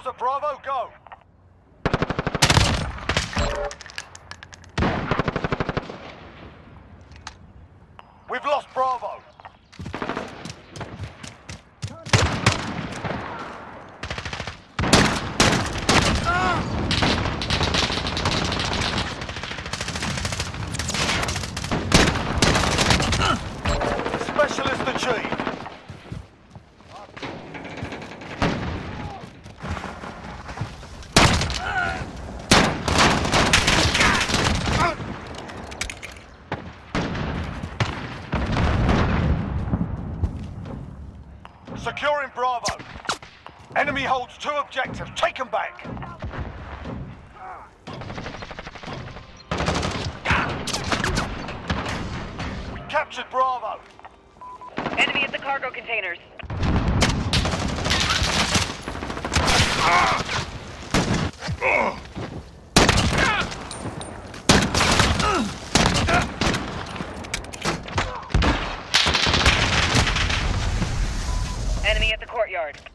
Hostiles at Bravo, go! We've lost Bravo. Specialist achieved. Securing Bravo. Enemy holds 2 objectives. Take them back. We captured Bravo. Enemy at the cargo containers. Enemy at the courtyard.